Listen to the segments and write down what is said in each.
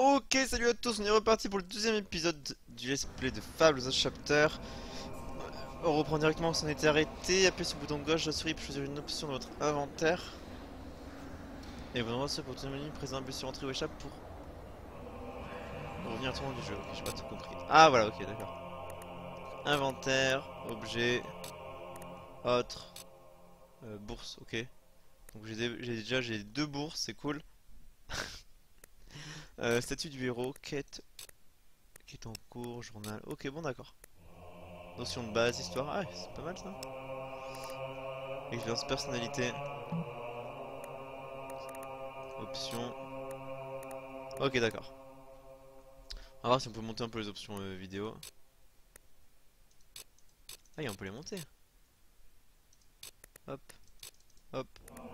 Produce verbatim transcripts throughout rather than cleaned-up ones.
Ok, salut à tous, on est reparti pour le deuxième épisode du let's play de Fable The Chapter. On reprend directement où on s'en était arrêté, appuyez sur le bouton gauche de la souris pour choisir une option dans votre inventaire. Et vous envoie pour tout le menu, présent, appuyez sur entrée ou échappe pour revenir à tout le monde du jeu. Ok, j'ai pas tout compris. Ah voilà, ok, d'accord. Inventaire, objet, autre, euh, bourse, ok. Donc j'ai déjà j'ai deux bourses, c'est cool. Euh, statut du héros, quête, quête en cours, journal. Ok, bon, d'accord. Notion de base, histoire. Ah, c'est pas mal ça. Expérience, personnalité. Options. Ok, d'accord. On va voir si on peut monter un peu les options euh, vidéo. Ah, et on peut les monter. Hop, hop.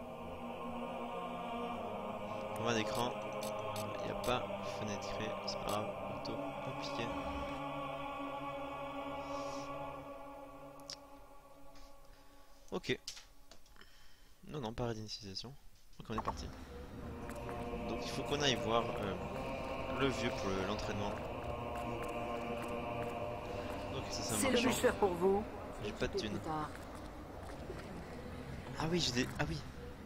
Format d'écran. Il n'y a pas. Fenêtre, c'est pas grave. Auto, compliqué. Ok. Non, non, pas d'initialisation. Donc on est parti. Donc il faut qu'on aille voir euh, le vieux pour l'entraînement. Ok, ça, ça C'est marche. le plus cher pour vous. J'ai pas de thunes. Ah oui, j'ai des. Ah oui.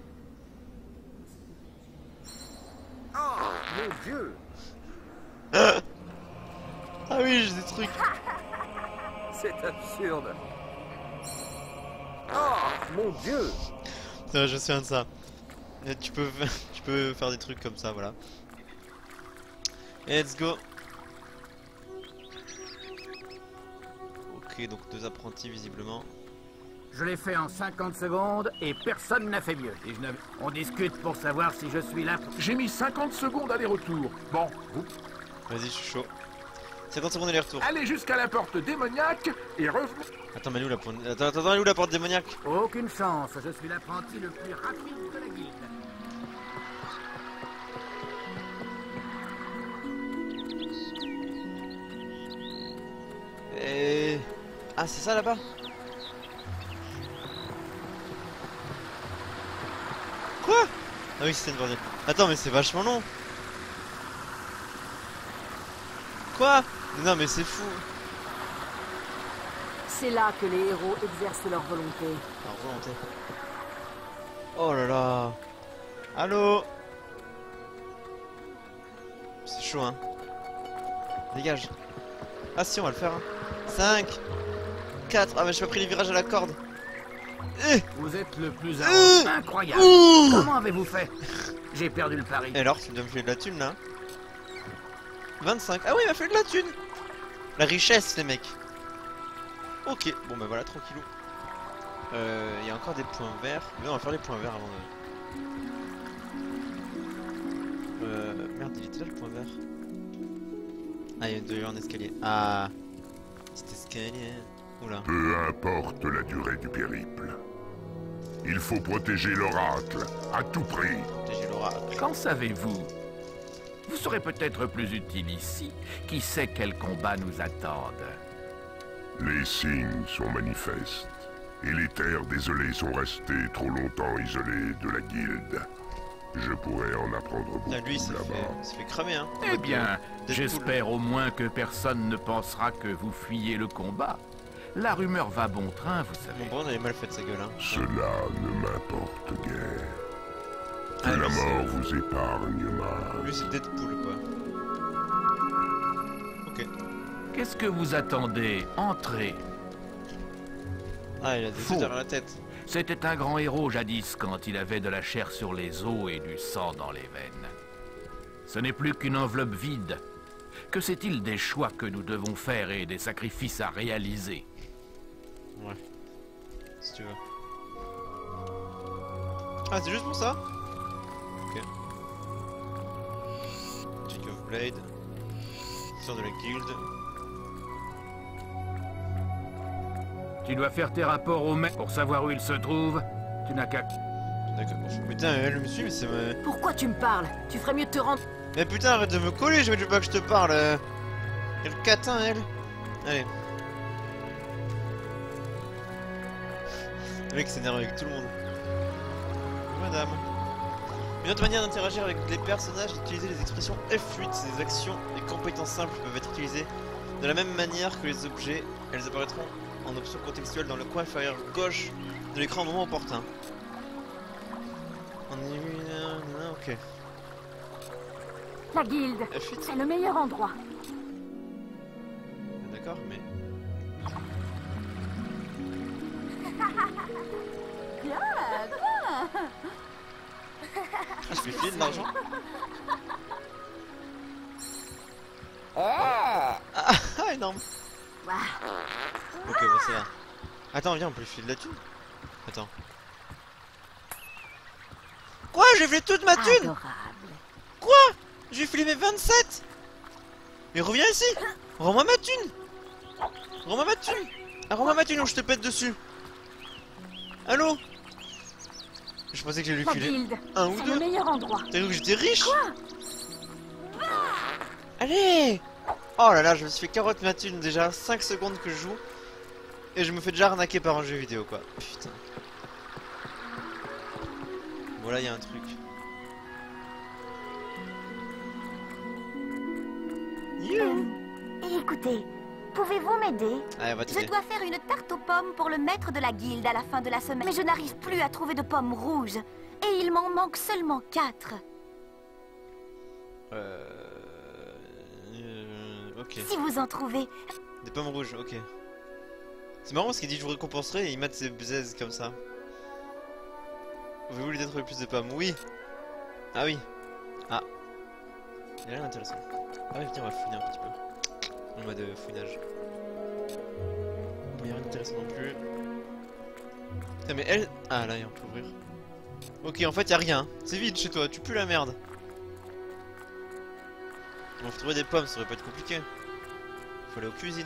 Oh, mon Dieu. Ah oui, j'ai des trucs. C'est absurde. Oh, mon Dieu. Ça, je me souviens de ça. Et tu peux, tu peux faire des trucs comme ça, voilà. Et let's go. Ok, donc deux apprentis visiblement. Je l'ai fait en cinquante secondes et personne n'a fait mieux. Et je ne... On discute pour savoir si je suis là pour... J'ai mis cinquante secondes aller-retour. Bon, vous Vas-y, je suis chaud. cinquante secondes aller-retour. allez jusqu'à la porte démoniaque et revenez. Attends, mais elle est où la porte? Attends, attends, elle est où la porte démoniaque? Aucune chance, je suis l'apprenti le plus rapide de la guilde. Et... Ah, c'est ça là-bas? Quoi? Ah oui, c'est une bordel. Attends, mais c'est vachement long. Quoi? Non, mais c'est fou. C'est là que les héros exercent leur volonté. Alors, volonté. Oh là là. Allô? C'est chaud, hein. Dégage. Ah si, on va le faire. Hein. cinq, quatre. Ah, mais j'ai pas pris les virages à la corde. Eh. Vous êtes le plus Euh. incroyable. Ouh. Comment avez-vous fait? J'ai perdu le pari. Et alors, tu dois me faire de la thune là? vingt-cinq. Ah oui, il m'a fait de la thune. La richesse, les mecs. Ok, bon bah voilà, tranquillou. Euh, il y a encore des points verts. Mais on va faire les points verts avant de... Euh... Merde, il était là le point vert. Ah, il doit y avoir un escalier. Ah, petit escalier. Oula. Peu importe la durée du périple. Il faut protéger l'oracle, à tout prix. J'ai l'oracle. Qu'en savez-vous? Vous serez peut-être plus utile ici. Qui sait quels combats nous attendent? Les signes sont manifestes. Et les terres désolées sont restées trop longtemps isolées de la guilde. Je pourrais en apprendre beaucoup Ah, lui, il s'est là-bas. fait, il s'est fait cramer, hein. Eh bien, Deadpool. j'espère au moins que personne ne pensera que vous fuyez le combat. La rumeur va bon train, vous savez. Bon, bon, on avait mal fait sa gueule, hein. Cela ne m'importe guère. Que Ah, la lui, c'est- mort vous épargne, ma... Lui, c'est Deadpool, quoi. Ok. Qu'est-ce que vous attendez? Entrez. Ah, il a des Faux. yeux derrière la tête. C'était un grand héros jadis quand il avait de la chair sur les os et du sang dans les veines. Ce n'est plus qu'une enveloppe vide. Que sait-il des choix que nous devons faire et des sacrifices à réaliser? Ouais. Si tu veux. Ah, c'est juste pour ça? Ok. Check of Blade. Sort de la guilde. Tu dois faire tes rapports au maître pour savoir où il se trouve. Tu n'as qu'à... D'accord. Putain, elle me suit, mais c'est... ma- Pourquoi tu me parles? Tu ferais mieux de te rendre... Mais putain, arrête de me coller, je veux pas que je te parle. euh. Quel catin, elle. Allez. Le mec s'énerve avec tout le monde. Madame. Une autre manière d'interagir avec les personnages est d'utiliser les expressions F huit. Ces actions et compétences simples peuvent être utilisées de la même manière que les objets. Elles apparaîtront en option contextuelle dans le coin inférieur gauche de l'écran au moment opportun. On est... ok. La guilde, F huit. c'est le meilleur endroit. D'accord, mais... Bien, Ah, je vais filer de l'argent. bien. Ah, énorme. Ok, bon, ça va. Attends, viens, on peut lui filer de la thune. Attends. Quoi? J'ai filé toute ma thune? Adorable. Quoi? J'ai filé mes vingt-sept. Mais reviens ici. Rends-moi ma thune. Rends-moi ma thune. Ah, rends-moi ma thune ou je te pète dessus. Allô? Je pensais que j'allais lui La filer guilde, un ou c'est le deux. meilleur endroit. T'as cru que j'étais riche? Allez! Oh là là, je me suis fait carotte ma thune déjà, cinq secondes que je joue. Et je me fais déjà arnaquer par un jeu vidéo quoi. Putain. Voilà, il y a un truc. You. Écoutez, pouvez-vous m'aider? Allez, on va Je t'aider. dois faire une tarte aux pommes pour le maître de la guilde à la fin de la semaine. Mais je n'arrive plus à trouver de pommes rouges. Et il m'en manque seulement quatre. Euh... euh, Ok. Si vous en trouvez, Des pommes rouges, ok. C'est marrant parce qu'il dit je vous récompenserai et il mate ses bzaises comme ça. Pouvez-vous lui donner plus de pommes? Oui. Ah oui. Ah. Il a l'air intéressant. Ah oui, viens, on va fouiner un petit peu. En mode euh, fouinage. Il n'y a rien d'intéressant non plus. Putain, mais elle... Ah là, on peut ouvrir. Ok, en fait, y a rien. C'est vide chez toi, tu pues la merde. On va trouver des pommes, ça aurait pas être compliqué. Faut aller aux cuisines.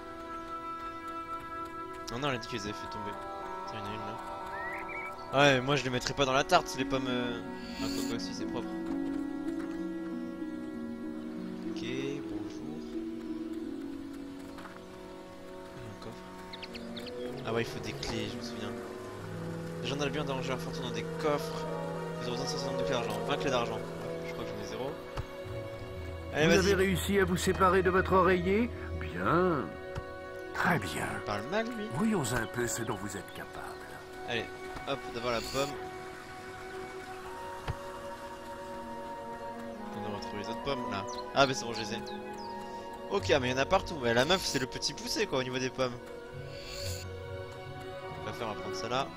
Oh non, elle a dit qu'elle les avait fait tomber. Tiens, il y en a une là. Ouais, moi je les mettrais pas dans la tarte, les pommes. Euh... Ah, quoi, quoi, si c'est propre. Ok, bonjour. Un coffre. Ah ouais, il faut des clés, je me souviens. Les gens bien d'arranger leur fortune dans des coffres. Vous aurez cent soixante-deux clés d'argent, vingt clés d'argent. Ouais, je crois que j'en ai zéro. Allez, Vous vas-y. avez réussi à vous séparer de votre oreiller? Bien. Très bien. Il parle mal lui. Voyons un peu ce dont vous êtes capable. Allez, hop, d'abord la pomme. On va retrouver les autres pommes là. Ah, bah c'est bon, je les ai. Ok, ah, mais il y en a partout. Ouais, la meuf, c'est le petit poussé quoi au niveau des pommes. On va faire, on va prendre ça là.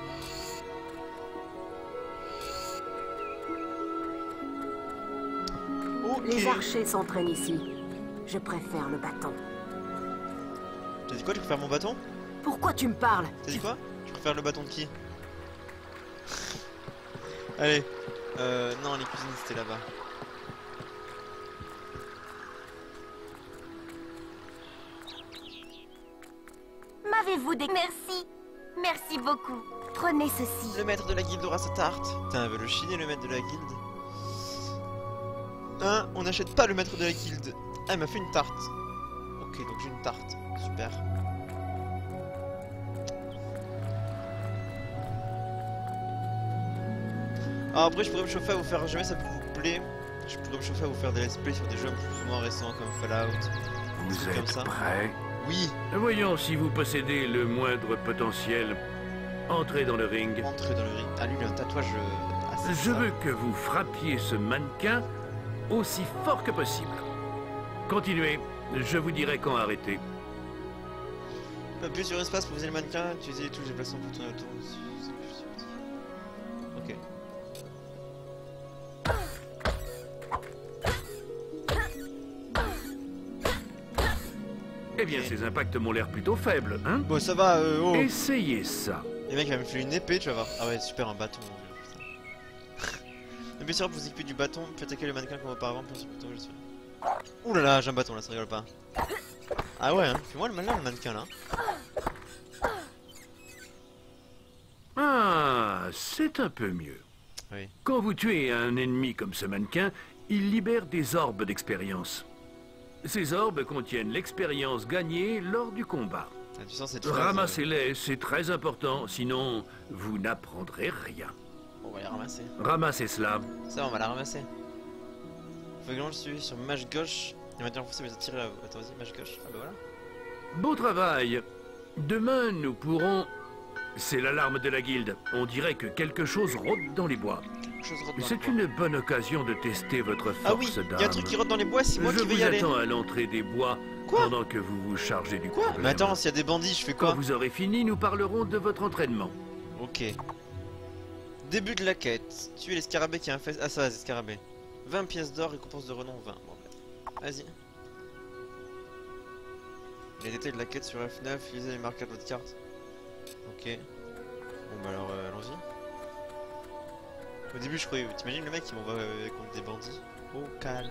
Ok. Les archers s'entraînent ici. Je préfère le bâton. T'as dit quoi? Tu préfères mon bâton? Pourquoi tu me parles? T'as dit quoi? Tu préfères le bâton de qui? Allez. Euh, non, les cuisines c'était là-bas. m'avez-vous des... Merci. Merci beaucoup. Prenez ceci. Le maître de la guilde aura sa tarte. Putain, elle veut le chiner le maître de la guilde. Hein, on n'achète pas le maître de la guilde. Ah, elle m'a fait une tarte. Ok, donc j'ai une tarte. Super. Alors après, je pourrais me chauffer à vous faire, jamais ça vous plaît, je pourrais me chauffer à vous faire des let's play sur des jeux plus ou moins récents comme Fallout. Vous trucs comme êtes ça. prêts? Oui, Voyons si vous possédez le moindre potentiel. Entrez dans le ring. entrer dans le ring. Ah, lui, il a un tatouage euh, assez Je sale. veux que vous frappiez ce mannequin aussi fort que possible. Continuez, je vous dirai quand arrêter. Appuyez sur espace pour viser le mannequin, utilisez les touches de déplacement pour tourner autour. C'est plus subtil. Ok. Eh bien, ces impacts m'ont l'air plutôt faibles, hein? Bon, ça va, euh, oh. Essayez ça. Les mecs, il va me faire une épée, tu vas voir. Ah ouais, super, un bâton. Mon dieu, putain. Bien sûr, vous équipez du bâton, puis attaquer le mannequin comme auparavant, puis ensuite plutôt je suis. Ouh là là, j'ai un bâton là, ça rigole pas. Ah ouais, hein, fais-moi le malin, le mannequin là. Ah, c'est un peu mieux. Oui. Quand vous tuez un ennemi comme ce mannequin, il libère des orbes d'expérience. Ces orbes contiennent l'expérience gagnée lors du combat. Ah, tu sens cette phrase, Ramassez-les, c'est très important, sinon vous n'apprendrez rien. euh, On va les ramasser. Ramassez cela. Ça, on va la ramasser. Faut que je suivi sur mâche gauche. Et maintenant, on va tirer là. Attends, vas-y, mâche gauche. Ah bah voilà. Beau travail. Demain, nous pourrons... C'est l'alarme de la guilde. On dirait que quelque chose rôde dans les bois. Chose rote dans le C'est bois. une bonne occasion de tester votre force Ah oui, d'âme. il y a un truc qui rote dans les bois, c'est moi Je qui vais vous y aller. attends à l'entrée des bois Quoi pendant que vous vous chargez du Quoi problème. Mais attends, s'il y a des bandits, je fais Quand quoi? vous aurez fini, nous parlerons de votre entraînement. Ok. Début de la quête. Tuer les scarabées qui infestent. Ah, ça va, les scarabées. vingt pièces d'or, récompense de renom vingt. Bon, bah. Vas-y. Les détails de la quête sur F neuf, utilisez les marqueurs de votre carte. Ok. Bon, bah alors, euh, allons-y. Au début, je croyais. T'imagines le mec qui m'envoie euh, contre des bandits? Oh, calme.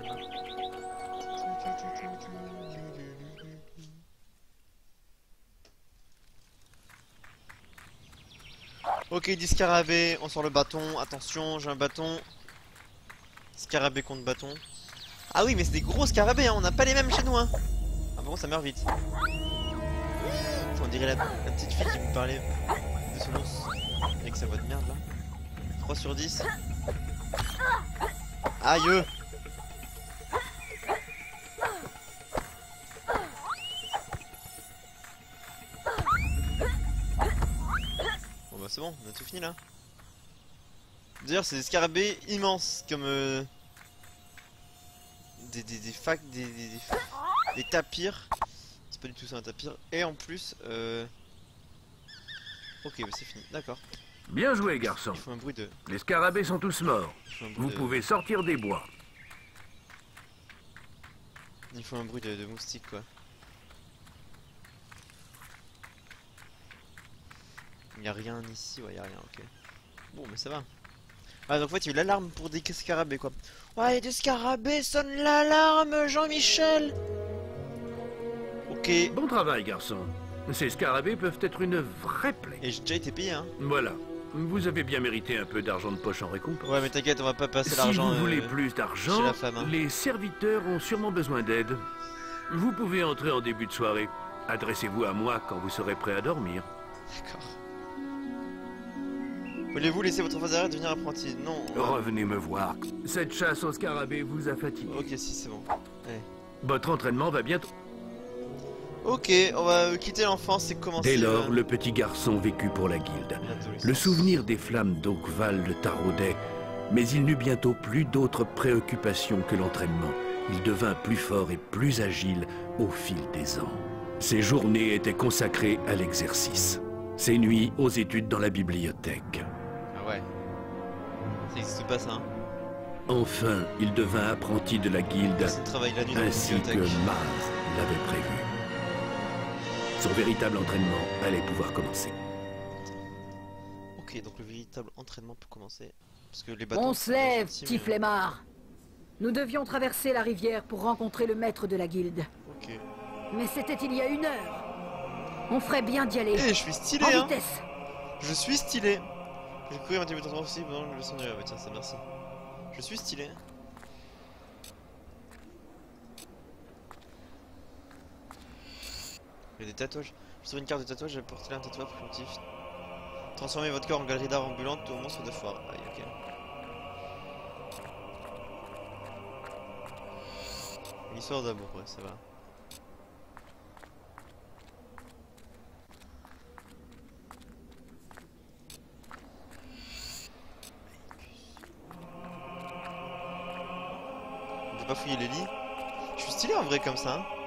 Ok, dix scarabées, on sort le bâton. Attention, j'ai un bâton. Scarabée contre bâton. Ah oui, mais c'est des gros scarabées, hein. On n'a pas les mêmes chez nous, hein. Ah bon, ça meurt vite. On dirait la, la petite fille qui me parlait de son os. Avec sa voix de merde là. trois sur dix. Aïe. Bon bah c'est bon, on a tout fini là. D'ailleurs c'est des scarabées immenses comme euh, des, des, des facs, des, des, des, des tapirs. C'est pas du tout ça un tapir. Et en plus euh... ok bah c'est fini, d'accord. Bien joué, garçon. Il faut un bruit de... Les scarabées sont tous morts. il faut un bruit Vous de- pouvez sortir des bois. Il faut un bruit de, de moustique quoi. Il n'y a rien ici, ouais, il n'y a rien, ok. Bon, mais ça va. Ah, donc en fait, il y a eu l'alarme pour des scarabées, quoi. Ouais, il y a des scarabées, sonne l'alarme, Jean-Michel. Ok. Et Bon travail, garçon. Ces scarabées peuvent être une vraie plaie. j'ai déjà été payé, hein. Voilà. Vous avez bien mérité un peu d'argent de poche en récompense. Ouais, mais t'inquiète, on va pas passer Si l'argent. vous voulez euh, plus chez d'argent, la femme, hein. les serviteurs ont sûrement besoin d'aide. Vous pouvez entrer en début de soirée. Adressez-vous à moi quand vous serez prêt à dormir. D'accord. Voulez-vous laisser votre phase devenir apprenti? Non. ouais. Revenez me voir. Cette chasse aux scarabées vous a fatigué. Ok, si, c'est bon. Allez. Votre entraînement va bientôt... Ok, on va euh, quitter l'enfance et commencer. Dès lors, euh, le petit garçon vécut pour la guilde. l'adolescence. Le souvenir des flammes d'Oakval le taraudait, mais il n'eut bientôt plus d'autres préoccupations que l'entraînement. Il devint plus fort et plus agile au fil des ans. Ses journées étaient consacrées à l'exercice. Ses nuits aux études dans la bibliothèque. Ah ouais. Ça existe pas ça, hein. Enfin, il devint apprenti de la guilde, Personne travaille la nuit dans la ainsi que bibliothèque. Maz l'avait prévu. Son véritable entraînement allait pouvoir commencer. Ok, donc le véritable entraînement peut commencer. Parce que les bâtons. On sont se lève, gentils, petit mais- flemmard. Nous devions traverser la rivière pour rencontrer le maître de la guilde. Ok. Mais c'était il y a une heure. On ferait bien d'y aller. Eh, je suis stylé, En hein. vitesse. Je suis stylé. J'ai couru un petit peu de temps aussi pendant le son du rêve. Tiens, ça merci. Je suis stylé. Il y a des tatouages. Sur une carte de tatouage, j'ai porté un tatouage primitif. Transformez votre corps en galerie d'art ambulante au monstre de foire. Aïe, ok. Une histoire d'amour, ouais, ça va. On peut pas fouiller les lits. Je suis stylé en vrai comme ça. Hein.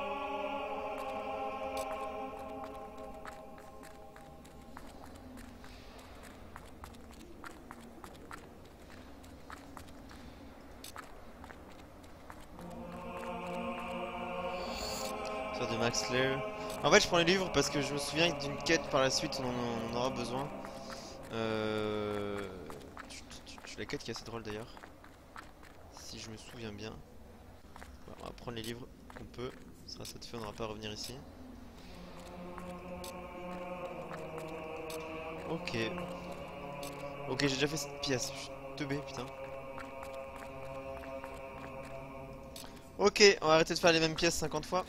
Histoire de Max Lair. En fait, je prends les livres parce que je me souviens d'une quête par la suite, on en, on en aura besoin. Euh... tu- tu- tu- La quête qui est assez drôle d'ailleurs. Si je me souviens bien. Voilà, on va prendre les livres qu'on peut. Ça sera cette fois, on n'aura pas à revenir ici. Ok. Ok, j'ai déjà fait cette pièce. Je suis teubé, putain. Ok, on va arrêter de faire les mêmes pièces cinquante fois.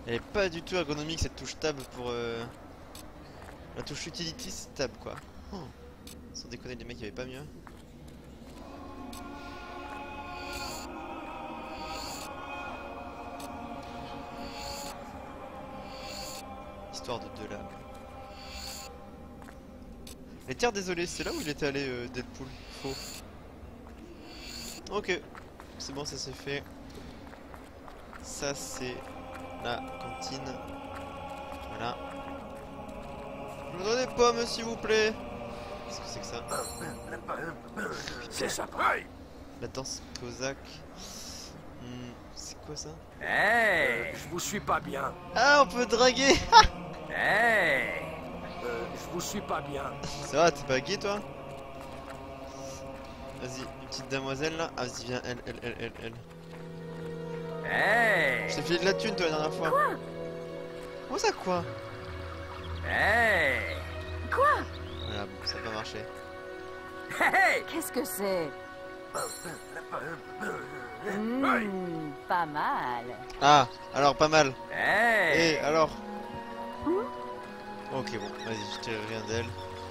Elle est pas du tout ergonomique cette touche tab pour euh... la touche utility c'est tab quoi. Oh. Sans déconner les mecs, il y avait pas mieux. Histoire de deux lames. Les terres désolées, c'est là où il était allé euh, Deadpool. Faux. Ok, c'est bon, ça c'est fait. Ça c'est la cantine. Voilà. Je voudrais des pommes s'il vous plaît. Qu'est-ce que c'est que ça? C'est ça. La danse cosaque. Hmm, c'est quoi ça? Hey, je vous suis pas bien. Ah, on peut draguer. Hey, euh, je vous suis pas bien. Ça va, t'es pas gay toi? Vas-y, une petite demoiselle là. Ah, vas-y, viens, elle, elle, elle, elle, elle. Hey, Je t'ai filé de la thune toi la dernière fois. Quoi? Comment ça quoi? hey, Voilà, bon, ça a pas marché. hey. Qu'est-ce que c'est? Mmh, pas mal. Ah, alors pas mal. Hey. Et alors? Ok, bon, vas-y, je tire rien d'elle.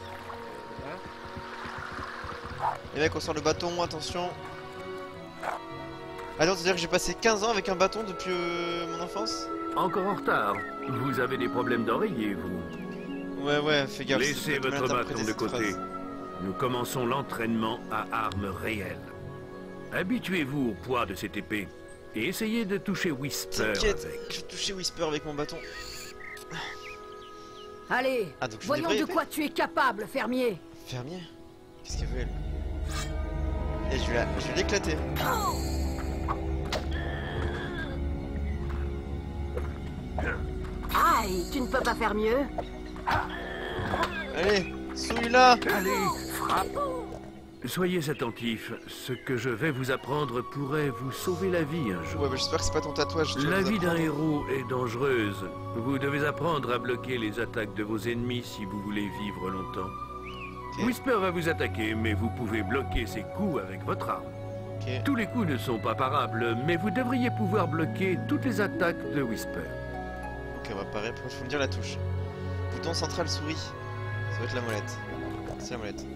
Les mecs, on sort le bâton, attention. Attends, c'est-à-dire que j'ai passé quinze ans avec un bâton depuis euh, mon enfance? Encore en retard. Vous avez des problèmes d'oreiller, vous. Ouais, ouais, fais gaffe. Laissez c'est peut-être votre mal bâton interprété, de cette côté. phrase. Nous commençons l'entraînement à armes réelles. Habituez-vous au poids de cette épée et essayez de toucher Whisper T'inquiète, avec. je vais toucher Whisper avec mon bâton. Allez, Ah, donc je voyons devrais de épée quoi tu es capable, fermier. Fermier? Qu'est-ce qu'elle veut elle? Et je vais la- je vais l'éclater. Aïe, tu ne peux pas faire mieux. Allez, souille-la. Allez, frappe. Soyez attentifs. Ce que je vais vous apprendre pourrait vous sauver la vie un jour. Ouais, bah, j'espère que c'est pas ton tatouage. tu vas La nous vie d'un apprendre. héros est dangereuse. Vous devez apprendre à bloquer les attaques de vos ennemis si vous voulez vivre longtemps. Ok. Whisper va vous attaquer, mais vous pouvez bloquer ses coups avec votre arme. Ok. Tous les coups ne sont pas parables, mais vous devriez pouvoir bloquer toutes les attaques de Whisper. Ok, on va parer. Il faut me dire la touche. Bouton central souris. Ça va être la molette. C'est la molette.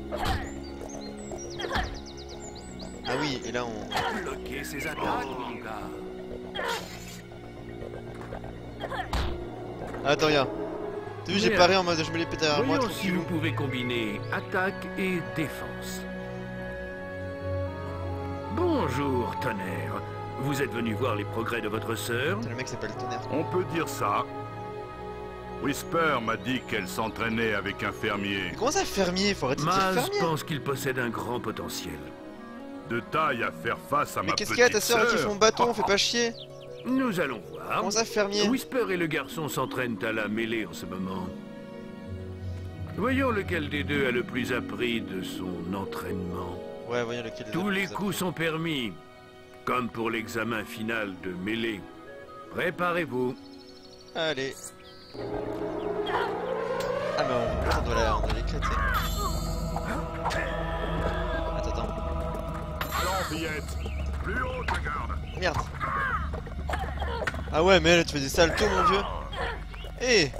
Ah oui, et là on... Bloquer ses attaques, mon gars. Ah, attends, regarde. T'as vu, j'ai Bien. paré en mode je me l'ai pété derrière moi, Voyons si tranquillou. vous pouvez combiner attaque et défense. Bonjour, Tonnerre. Vous êtes venu voir les progrès de votre sœur? Putain, le mec s'appelle Tonnerre. On peut dire ça. Whisper m'a dit qu'elle s'entraînait avec un fermier. Mais comment ça, fermier? Faut arrêter de dire Maz fermier. pense qu'il possède un grand potentiel. De taille à faire face à Mais ma qu'est-ce petite qu'il y a, ta sœur sœur. qui fait mon bâton? Fais pas chier. Nous allons voir. Comment ça, fermier? Whisper et le garçon s'entraînent à la mêlée en ce moment. Voyons lequel des deux a le plus appris de son entraînement. Ouais, voyons lequel des Tous deux les vous a- coups sont permis, comme pour l'examen final de mêlée. Préparez-vous. Allez. Ah, mais on, on doit la- on doit l'éclater. Attends, attends. Non, fillette. Plus haut, ta garde. Merde. Ah ouais, mais là, tu fais des saltos, mon vieux. Eh.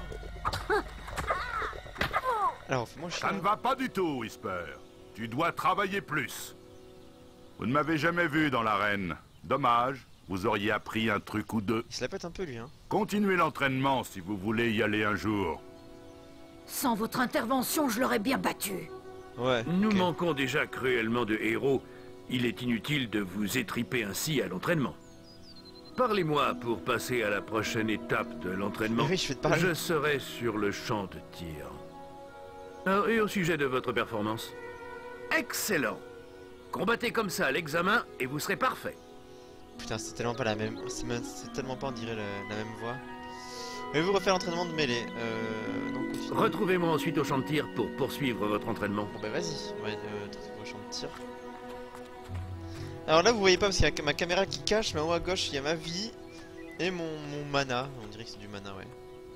Alors, fais-moi chier. Ça ne va pas du tout, Whisper. Tu dois travailler plus. Vous ne m'avez jamais vu dans l'arène. Dommage, vous auriez appris un truc ou deux. Il se la pète un peu, lui, hein. Continuez l'entraînement si vous voulez y aller un jour. Sans votre intervention, je l'aurais bien battu. Ouais. Nous ok. manquons déjà cruellement de héros. Il est inutile de vous étriper ainsi à l'entraînement. Parlez-moi pour passer à la prochaine étape de l'entraînement. Mais oui, je vais te parler. Je serai sur le champ de tir. Alors, et au sujet de votre performance? Excellent. Combattez comme ça à l'examen et vous serez parfait. Putain, c'est tellement pas la même. C'est même- c'est tellement pas, on dirait, la, la même voix. Avez-vous refait l'entraînement de mêlée? Euh. Donc, au final- Retrouvez-moi ensuite au champ de tir pour poursuivre votre entraînement. Bon, bah, vas-y. On va euh, te retrouver au champ de tir. Alors là, vous voyez pas parce qu'il y a ma caméra qui cache, mais en haut à gauche, il y a ma vie et mon, mon mana. On dirait que c'est du mana, ouais.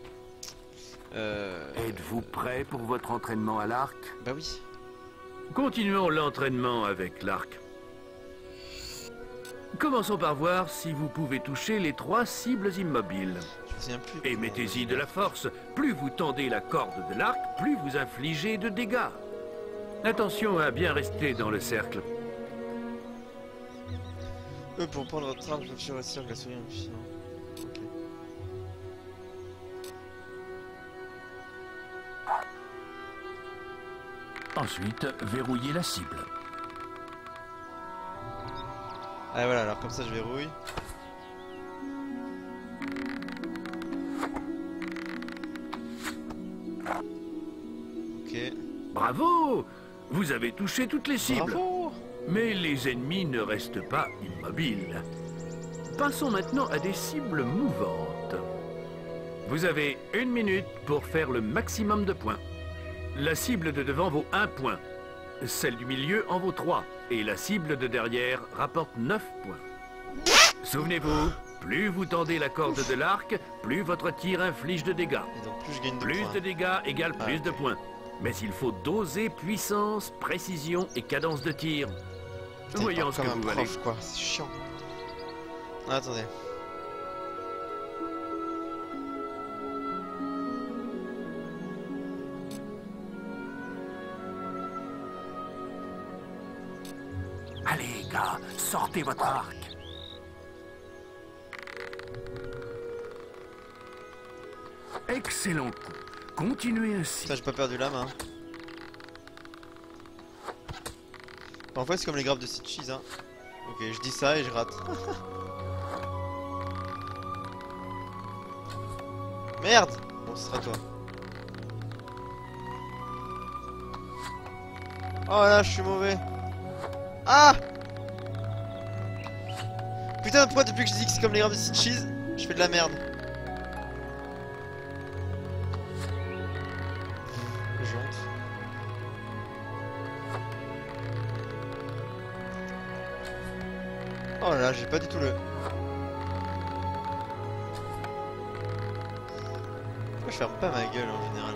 Euh. Êtes-vous prêt pour votre entraînement à l'arc? Bah oui. Continuons l'entraînement avec l'arc. Commençons par voir si vous pouvez toucher les trois cibles immobiles. Je me souviens plus. Et mettez-y de la force. Plus vous tendez la corde de l'arc, plus vous infligez de dégâts. Attention à bien rester dans le cercle. Eux, pour prendre votre train, je suis resté avec la souris en filant. Ok. Ensuite, verrouillez la cible. Ah voilà, alors comme ça je verrouille. Ok. Bravo! Vous avez touché toutes les cibles. Bravo! Mais les ennemis ne restent pas immobiles. Passons maintenant à des cibles mouvantes. Vous avez une minute pour faire le maximum de points. La cible de devant vaut un point. Celle du milieu en vaut trois. Et la cible de derrière rapporte neuf points. Souvenez-vous, plus vous tendez la corde de l'arc, plus votre tir inflige de dégâts. Et donc plus je gagne de Plus points. de dégâts égale Ah, plus ok. de points. Mais il faut doser puissance, précision et cadence de tir. Putain, Voyons il ce parle que comme vous un valez. prof, quoi. C'est chiant. Ah, attendez. Allez, gars, sortez votre arc. Excellent coup. Continuez ainsi. Putain, j'ai pas perdu la main. Parfois c'est comme les grappes de Sitchis, hein. Ok, je dis ça et je rate. Merde! Bon, ce sera toi. Oh là, je suis mauvais. Ah! Putain, pourquoi depuis que je dis que c'est comme les grappes de Sitchis, je fais de la merde? J'ai honte. Oh là là, j'ai pas du tout le... Pourquoi je ferme pas ma gueule en général?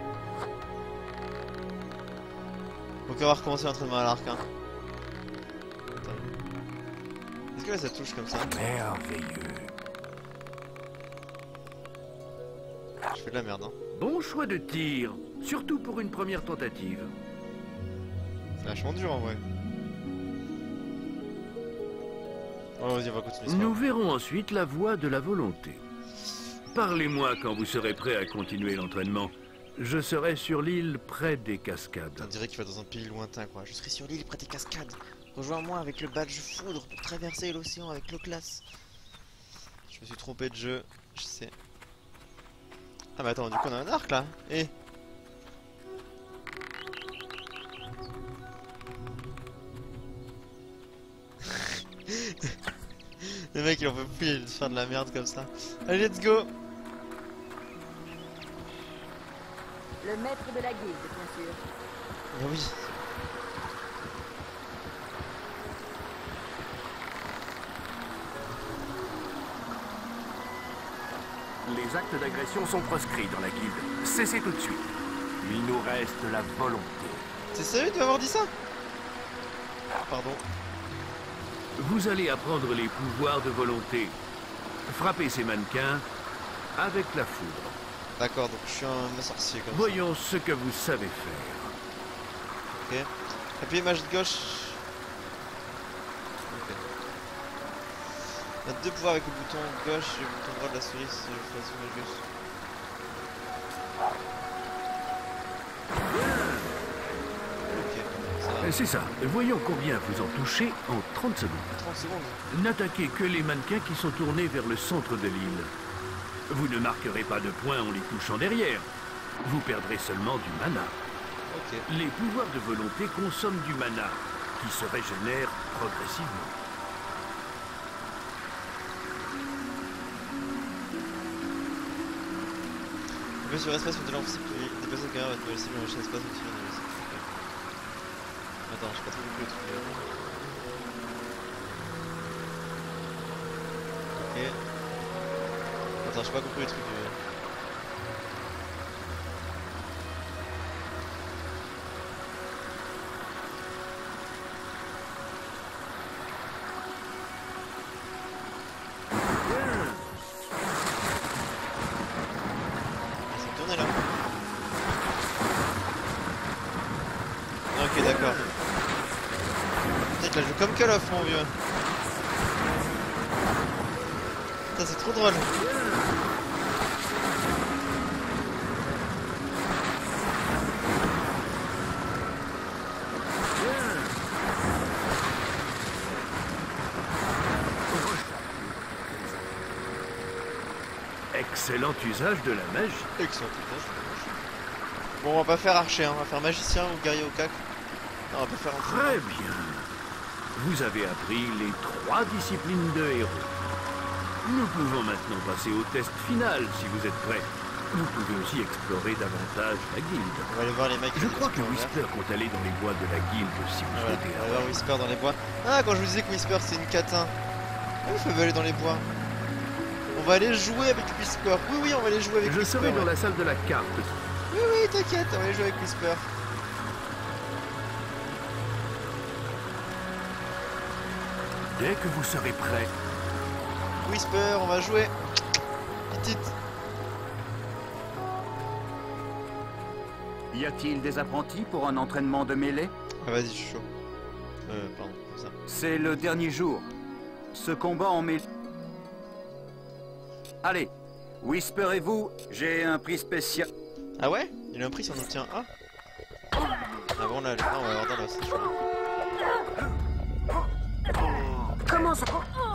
Donc on va recommencer l'entraînement à l'arc, hein. Attends. Est-ce que là ça touche comme ça? Merveilleux. Je fais de la merde, hein. Bon choix de tir, surtout pour une première tentative. C'est vachement dur en vrai. Oh, vas-y, on va continuer. c'est pas Nous grave. verrons ensuite la voie de la volonté. Parlez-moi quand vous serez prêt à continuer l'entraînement. Je serai sur l'île près des cascades. On dirait qu'il va dans un pays lointain, quoi. Je serai sur l'île près des cascades. Rejoins-moi avec le badge foudre pour traverser l'océan avec l'Oclas. Je me suis trompé de jeu, je sais. Ah mais attends, du coup on a un arc là. Eh. Le mec il en peut plus, il de faire de la merde comme ça. Allez, let's go. Le maître de la guilde, bien sûr. Ah oui. Les actes d'agression sont proscrits dans la guilde. Cessez tout de suite. Il nous reste la volonté. T'es sérieux de m'avoir dit ça? Pardon. Vous allez apprendre les pouvoirs de volonté. Frappez ces mannequins avec la foudre. D'accord, donc je suis un sorcier comme Voyons ce que vous savez faire. ça. Ok. Appuyez ma de gauche. Ok. On a deux pouvoirs avec le bouton gauche et le bouton droit de la souris si je fais sur la gauche. Ok, ça va. C'est ça. Voyons combien vous en touchez en trente secondes. trente secondes. N'attaquez que les mannequins qui sont tournés vers le centre de l'île. Vous ne marquerez pas de points en les touchant derrière. Vous perdrez seulement du mana. Ok. Les pouvoirs de volonté consomment du mana, qui se régénère progressivement. Appuyez sur espace pour de l'enfoncer pour dépasser le carrière votre cible en recherche espace au tir de la cible. Attends, j'ai pas trop compris le truc. là. Ok. Attends, j'ai pas compris le truc. euh. comme Call of, mon vieux. Putain, c'est trop drôle. Excellent usage de la magie. Excellent usage. Bon, on va pas faire archer, hein. On va faire magicien ou guerrier au cac. Non, on va pas faire entraînement. Très bien. Vous avez appris les trois disciplines de héros. Nous pouvons maintenant passer au test final si vous êtes prêts. Vous pouvez aussi explorer davantage la guilde. On va aller voir les mecs. Je crois que Whisper compte aller dans les bois de la guilde si vous Ah ouais, souhaitez. on va voir Whisper dans les bois. Ah, quand je vous disais que Whisper c'est une catin. Ah, il faut aller dans les bois. On va aller jouer avec Whisper. Oui, oui, on va aller jouer avec Je Whisper. serai dans ouais. la salle de la carte. Oui, oui, t'inquiète, on va aller jouer avec Whisper. Dès que vous serez prêts. Whisper, on va jouer. Petite. Y a-t-il des apprentis pour un entraînement de mêlée? Ah, vas-y, je suis chaud. Euh, pardon, comme ça. C'est le dernier jour. Ce combat en mêlée... Allez, Whisper et vous, j'ai un prix spécial. Ah ouais? Il a un prix si on obtient un. Ah bon, là, là on va avoir dans l'os, c'est chaud. Comment ça?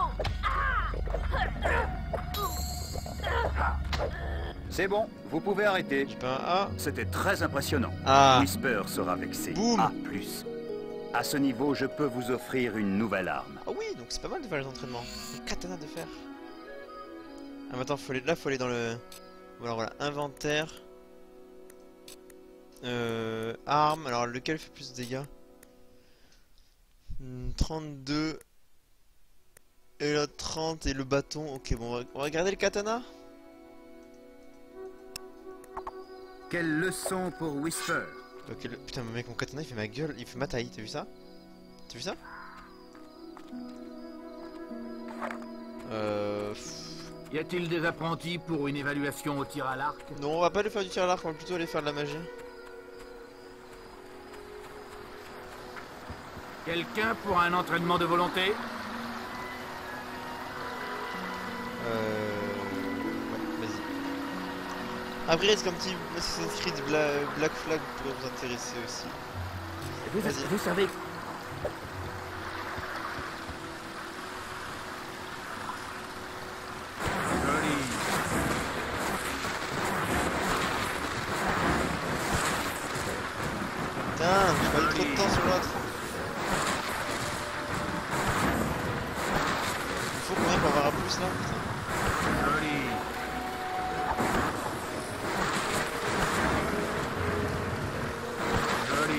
C'est bon, vous pouvez arrêter. J'ai pas un A. C'était très impressionnant. Ah. Whisper sera vexé. Boum. A plus. À ce niveau, je peux vous offrir une nouvelle arme. Ah oui, donc c'est pas mal de faire les entraînements. Le katana de fer. Ah, mais attends, faut aller... là, faut aller dans le... Voilà, voilà, inventaire. Euh... Arme, alors lequel fait plus de dégâts? hmm, trente-deux. Et là, trente, et le bâton. Ok, bon, on va, on va regarder le katana. Quelle leçon pour Whisper? Ok, le... putain, mec, mon katana, il fait ma gueule, il fait ma taille, t'as vu ça? T'as vu ça? Euh... Y a-t-il des apprentis pour une évaluation au tir à l'arc? Non, on va pas aller faire du tir à l'arc, on va plutôt aller faire de la magie. Quelqu'un pour un entraînement de volonté? Euh... Ouais, vas-y. Après, est-ce qu'un petit Assassin's Creed Bla Black Flag pourrait vous intéresser aussi? Vous, Vas-y. vous savez... Joli. Putain, j'ai pas eu trop de temps sur l'autre. Il faut combien pour avoir un plus là? Putain. Joli. Joli.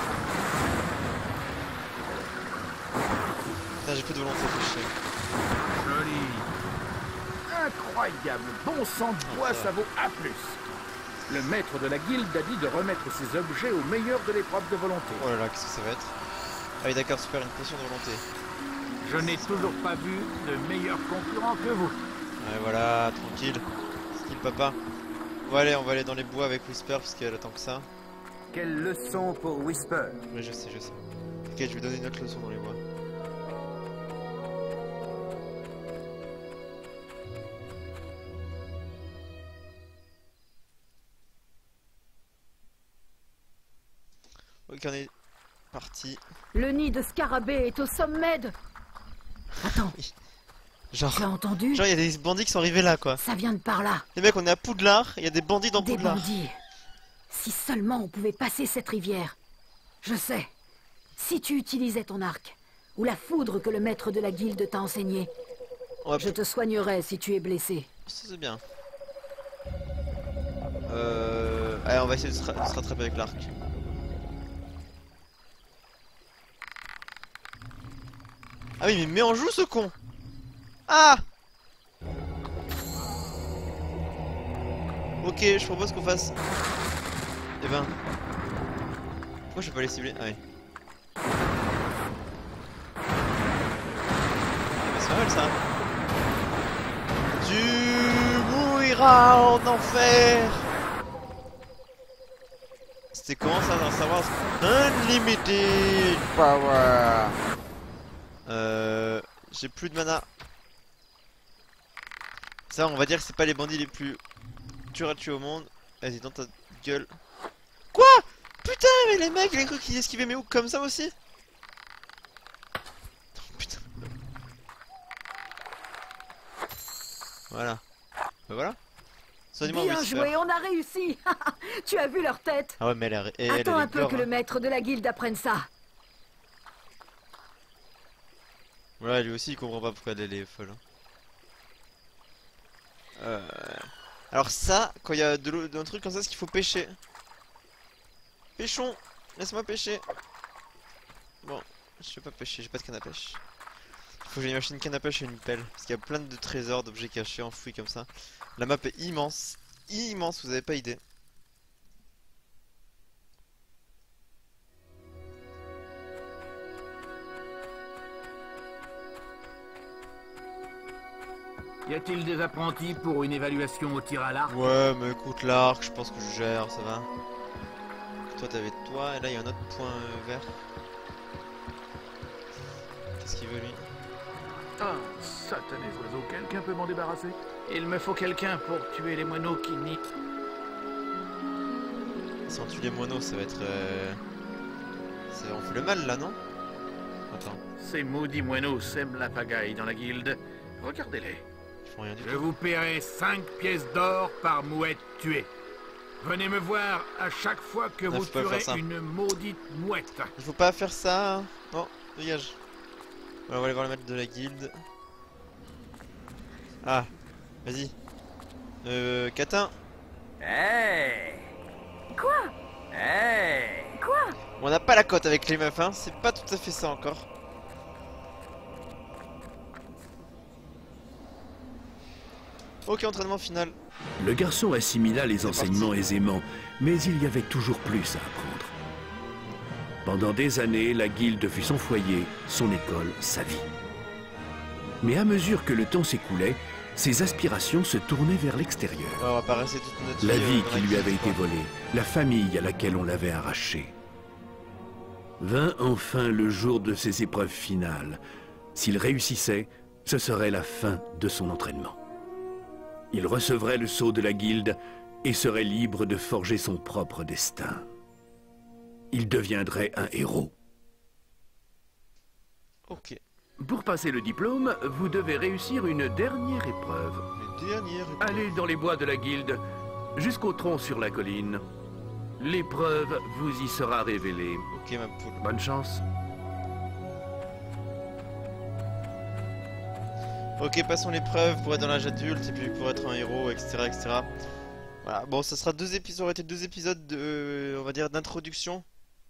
Putain, j'ai plus de volonté, faut chier. Joli. Incroyable. Bon sang de bois, ça vaut A plus. Le maître de la guilde a dit de remettre ces objets au meilleur de l'épreuve de volonté. Oh là là, qu'est-ce que ça va être? Ah oui, d'accord, super, une potion de volonté. Je n'ai toujours pas vu de meilleur concurrent que vous. Ouais, voilà, tranquille. Style papa. Bon, allez, on va aller dans les bois avec Whisper parce qu'elle attend que ça. Quelle leçon pour Whisper? Oui, je sais, je sais. Ok, je vais donner une autre leçon dans les bois. Ok, on est parti. Le nid de scarabée est au sommet de... Attends, Genre, tu as entendu? genre, il y a des bandits qui sont arrivés là, quoi. Ça vient de par là. Les mecs, on est à Poudlard, il y a des bandits dans Des Poudlard. bandits. Si seulement on pouvait passer cette rivière. Je sais. Si tu utilisais ton arc, ou la foudre que le maître de la guilde t'a enseignée, On va je te soignerais si tu es blessé. Ça, c'est bien. Euh... Allez, on va essayer de se, ra de se rattraper avec l'arc. Ah oui, mais mets en joue ce con. Ah. Ok, je propose qu'on fasse... Eh ben... Pourquoi je peux pas les cibler? Ah oui. C'est pas mal ça. Tu mourras en enfer. C'était comment ça dans Star Wars? Unlimited Power. Euh, J'ai plus de mana. Ça, on va dire que c'est pas les bandits les plus durs à tuer au monde. Vas-y, dans ta gueule. Quoi? Putain, mais les mecs, les cru qu'ils esquivaient mes hooks comme ça aussi? Oh, putain. Voilà. Bah voilà. Soignez-moi, Bien Whisper. joué, on a réussi. Tu as vu leur tête? Ah ouais, mais elle a... elle, Attends elle un est peu gore, que hein. le maître de la guilde apprenne ça. Voilà, lui aussi il comprend pas pourquoi elle est folle. Hein. Euh... Alors ça, quand il y a de l'eau, d'un truc comme ça, c'est qu'il faut pêcher. Pêchons. Laisse-moi pêcher. Bon, je vais pas pêcher, j'ai pas de canne à pêche. Il faut que j'aille m'acheter une canne à pêche et une pelle. Parce qu'il y a plein de trésors, d'objets cachés, enfouis comme ça. La map est immense. Immense, vous avez pas idée. Y a-t-il des apprentis pour une évaluation au tir à l'arc? Ouais, mais écoute, l'arc, je pense que je gère, ça va. Toi, t'avais toi, et là, il y a un autre point euh, vert. Qu'est-ce qu'il veut, lui? Ah, satané oiseau, quelqu'un peut m'en débarrasser? Il me faut quelqu'un pour tuer les moineaux qui niquent. Si on tue les moineaux, ça va être... Euh... ça- On fait le mal, là, non? Attends, Ces maudits moineaux sèment la pagaille dans la guilde. Regardez-les. ils font rien du Je tout. vous paierai cinq pièces d'or par mouette tuée. Venez me voir à chaque fois que Non, vous faut pas tuerez faire ça. une maudite mouette. Il faut pas faire ça. Hein. Non, dégage. Voilà, on va aller voir le maître de la guilde. Ah, vas-y. Euh, Catin. Hey! Quoi? Hey! Quoi? On n'a pas la cote avec les meufs, hein. C'est pas tout à fait ça encore. Ok, entraînement final. Le garçon assimila les C'est enseignements parti. aisément, mais il y avait toujours plus à apprendre. Pendant des années, la guilde fut son foyer, son école, sa vie. Mais à mesure que le temps s'écoulait, ses aspirations se tournaient vers l'extérieur. Ouais, on va pas rester toute notre La vie, euh, vie dans qui la lui guilde, avait été quoi. volée, la famille à laquelle on l'avait arrachée. Vint enfin le jour de ses épreuves finales. S'il réussissait, ce serait la fin de son entraînement. Il recevrait le sceau de la guilde et serait libre de forger son propre destin. Il deviendrait un héros. Ok. Pour passer le diplôme, vous devez réussir une dernière épreuve. Le dernier. Allez dans les bois de la guilde, jusqu'au tronc sur la colline. L'épreuve vous y sera révélée. Ok, ma poule. Bonne chance. Ok, passons l'épreuve pour être dans l'âge adulte et puis pour être un héros, et cetera, et cetera. Voilà, bon, ça sera deux épisodes, ça aurait été deux épisodes de, on va dire, d'introduction.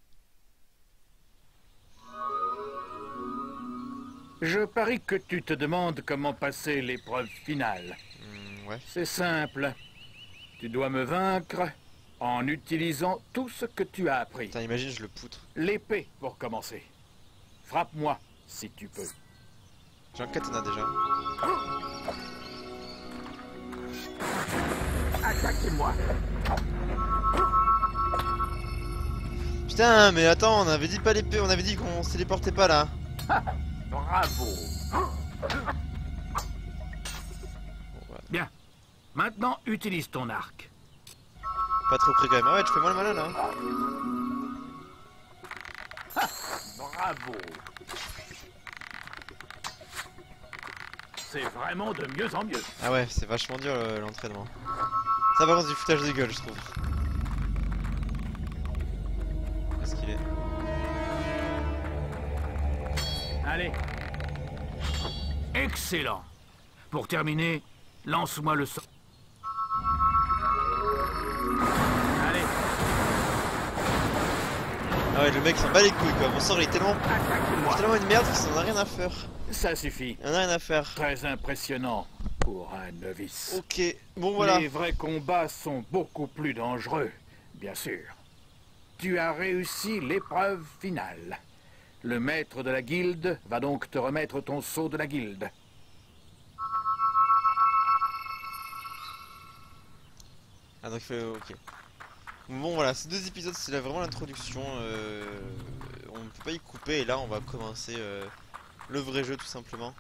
Je parie que tu te demandes comment passer l'épreuve finale. Hmm, ouais. C'est simple. Tu dois me vaincre en utilisant tout ce que tu as appris. Putain, imagine, je le poutre. L'épée, pour commencer. Frappe-moi, si tu peux. J'ai un katana déjà. Attaquez-moi. Putain, mais attends, on avait dit pas l'épée, on avait dit qu'on se téléportait pas là. Bravo. Bien. Maintenant, utilise ton arc. Pas trop près quand même. Ah ouais, tu fais moins le malin là. Bravo. C'est vraiment de mieux en mieux. Ah ouais, c'est vachement dur euh, l'entraînement. Ça va, c'est du foutage de gueule, je trouve. Où est-ce qu'il est? Allez. Excellent. Pour terminer, lance-moi le sort. Allez. Ah ouais, le mec s'en bat les couilles quoi. Mon sort il est tellement, c'est tellement une merde qu'il en a rien à faire. Ça suffit. Il en a rien à faire. Très impressionnant pour un novice. Ok, bon voilà. Les vrais combats sont beaucoup plus dangereux, bien sûr. Tu as réussi l'épreuve finale. Le maître de la guilde va donc te remettre ton sceau de la guilde. Ah donc il fait... ok. Bon voilà, ces deux épisodes c'est là vraiment l'introduction. Euh... On ne peut pas y couper et là on va commencer euh... le vrai jeu tout simplement.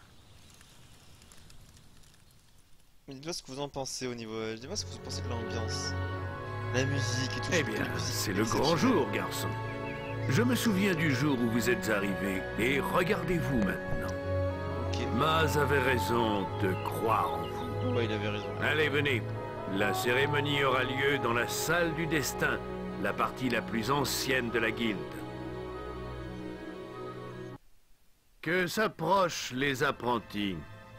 Dites-moi ce que vous en pensez au niveau... euh, Dites-moi ce que vous pensez de l'ambiance. La musique et tout. Eh bien, c'est le grand jour, garçon. Je me souviens du jour où vous êtes arrivé, et regardez-vous maintenant. Ok. Maz avait raison de croire en vous. Ouais, il avait raison. Allez, venez. La cérémonie aura lieu dans la salle du destin, la partie la plus ancienne de la guilde. Que s'approchent les apprentis.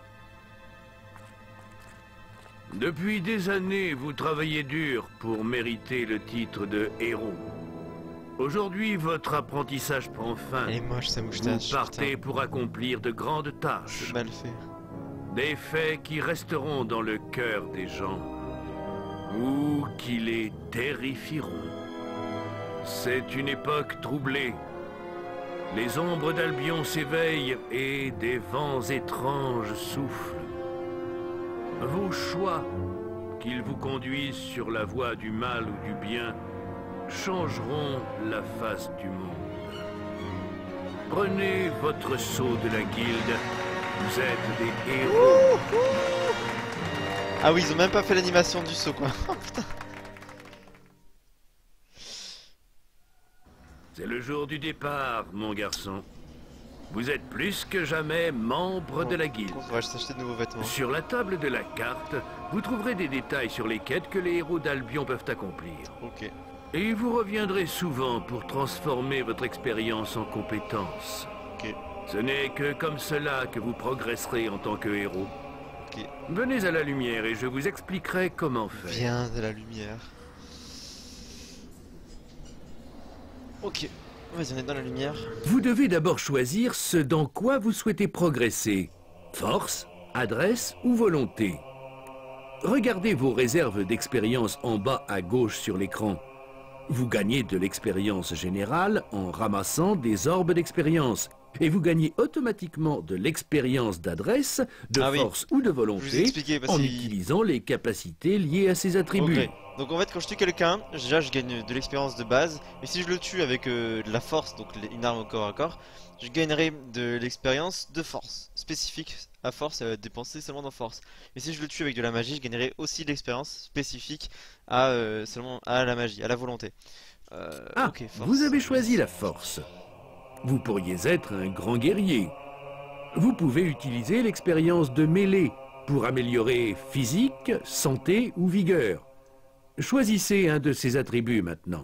Depuis des années, vous travaillez dur pour mériter le titre de héros. Aujourd'hui, votre apprentissage prend fin. Elle est moche sa Vous moustache. partez putain. pour accomplir de grandes tâches. C'est mal fait. Des faits qui resteront dans le cœur des gens. Ou qui les terrifieront. C'est une époque troublée. Les ombres d'Albion s'éveillent et des vents étranges soufflent. Vos choix, qu'ils vous conduisent sur la voie du mal ou du bien, changeront la face du monde. Prenez votre sceau de la guilde. Vous êtes des héros. Ah oui, ils ont même pas fait l'animation du saut quoi. Oh putain. C'est le jour du départ, mon garçon. Vous êtes plus que jamais membre de la guilde. On va s'acheter de nouveaux vêtements. Sur la table de la carte, vous trouverez des détails sur les quêtes que les héros d'Albion peuvent accomplir. Ok. Et vous reviendrez souvent pour transformer votre expérience en compétences. Ok. Ce n'est que comme cela que vous progresserez en tant que héros. Ok. Venez à la lumière et je vous expliquerai comment faire. Viens de la lumière. Ok. Vas-y, on est dans la lumière. Vous devez d'abord choisir ce dans quoi vous souhaitez progresser. Force, adresse ou volonté. Regardez vos réserves d'expérience en bas à gauche sur l'écran. Vous gagnez de l'expérience générale en ramassant des orbes d'expérience. Et vous gagnez automatiquement de l'expérience d'adresse, de Ah oui. force ou de Je vous ai volonté expliqué parce en qu'il- utilisant les capacités liées à ces attributs. Ok. Donc en fait quand je tue quelqu'un, déjà je gagne de l'expérience de base, mais si je le tue avec euh, de la force, donc une arme au corps à corps, je gagnerai de l'expérience de force, spécifique à force, euh, dépensée seulement dans force. Et si je le tue avec de la magie, je gagnerai aussi de l'expérience spécifique à euh, seulement à la magie, à la volonté. Euh, Ah, ok, force. vous avez choisi la force. Vous pourriez être un grand guerrier. Vous pouvez utiliser l'expérience de mêlée pour améliorer physique, santé ou vigueur. Choisissez un de ces attributs maintenant.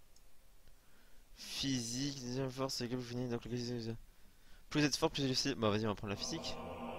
Physique, deuxième force, c'est que vous finissez donc le plus vous êtes fort, plus vous êtes... Bah vas-y, on va prendre la physique.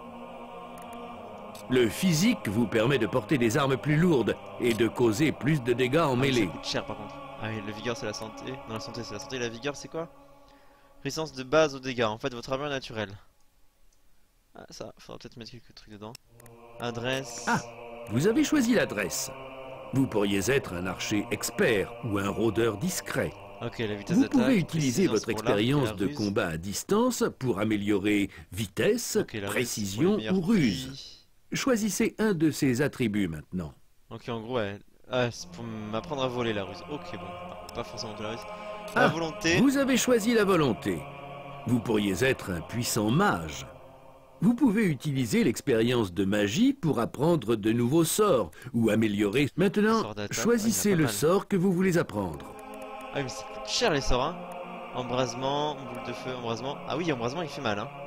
Le physique vous permet de porter des armes plus lourdes et de causer plus de dégâts en Ah, mais mêlée. ça coûte cher par contre. Ah oui, le vigueur c'est la santé. Non, la santé c'est la santé. Et la vigueur c'est quoi? Résistance de base aux dégâts. En fait, votre armure naturelle. Ah, ça, faudra peut-être mettre quelques trucs dedans. Adresse. Ah, vous avez choisi l'adresse. Vous pourriez être un archer expert ou un rôdeur discret. Ok, la vitesse Vous d'attaque. pouvez utiliser précision votre pour l'arc, expérience la de ruse. combat à distance pour améliorer vitesse, Ok, la ruse, c'est pour les précision meilleurs ou ruse. prix. Choisissez un de ces attributs maintenant. Ok, en gros, ouais. Ah, c'est pour m'apprendre à voler la ruse. Ok, bon. Ah, pas forcément de la ruse. Ah, La volonté. Vous avez choisi la volonté. Vous pourriez être un puissant mage. Vous pouvez utiliser l'expérience de magie pour apprendre de nouveaux sorts ou améliorer. Maintenant, Sort d'attaque, choisissez ouais, il y en a le pas mal. sort que vous voulez apprendre. Ah, mais ça coûte cher les sorts, hein. Embrasement, boule de feu, embrasement. Ah oui, embrasement il fait mal, hein.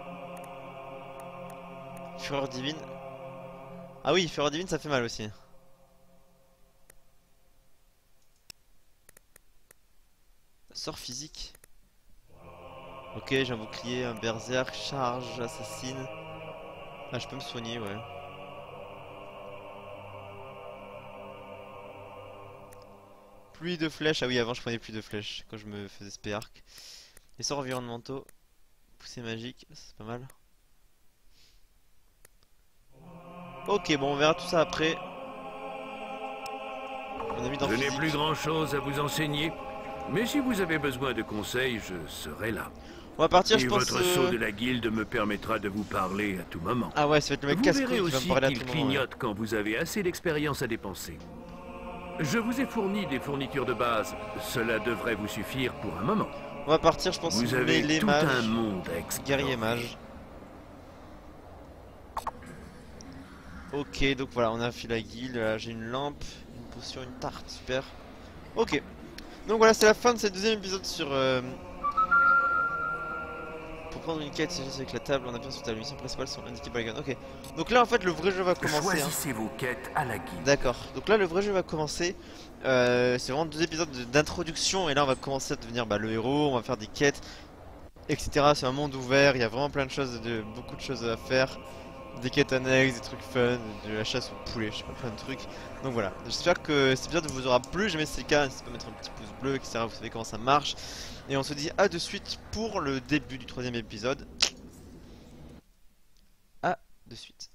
Fureur divine. Ah oui, fureur divine ça fait mal aussi. Sort physique. Ok, j'ai un bouclier, un berserk, charge, assassine. Ah, je peux me soigner, ouais. Pluie de flèches. Ah oui, avant je prenais plus de flèches quand je me faisais spé arc. Les sorts environnementaux. Poussée magique, c'est pas mal. Ok, bon, on verra tout ça après. On a mis dans Je n'ai physique. plus grand-chose à vous enseigner, mais si vous avez besoin de conseils, je serai là. On va partir, Et je pense. votre euh, sceau de la guilde me permettra de vous parler à tout moment. Ah ouais, ça va être le mec Vous casse-couille verrez qui va me aussi parler à qu'il tout moment. ouais. clignote quand vous avez assez d'expérience à dépenser. Je vous ai fourni des fournitures de base. Cela devrait vous suffire pour un moment. On va partir, je pense, Vous avez mêlée tout mage, un monde à explorer. guerrier mage. Ok, donc voilà, on a fait la guilde, là j'ai une lampe, une potion, une tarte, super. Ok, donc voilà, c'est la fin de ce deuxième épisode sur... Euh... Pour prendre une quête, c'est juste avec la table, on appuie sur ta mission principale sont indiquées par les guns. Ok, donc là en fait le vrai jeu va commencer. Choisissez hein. vos quêtes à la guilde. D'accord, donc là le vrai jeu va commencer. Euh, c'est vraiment deux épisodes d'introduction et là on va commencer à devenir bah, le héros, on va faire des quêtes, et cetera. C'est un monde ouvert, il y a vraiment plein de choses, de, beaucoup de choses à faire. Des quêtes annexes, des trucs fun, de la chasse au poulet, je sais pas, plein de trucs. Donc voilà, j'espère que cet épisode vous aura plu, jamais c'est le cas, n'hésitez pas à mettre un petit pouce bleu, et cetera. Vous savez comment ça marche. Et on se dit à de suite pour le début du troisième épisode. À de suite.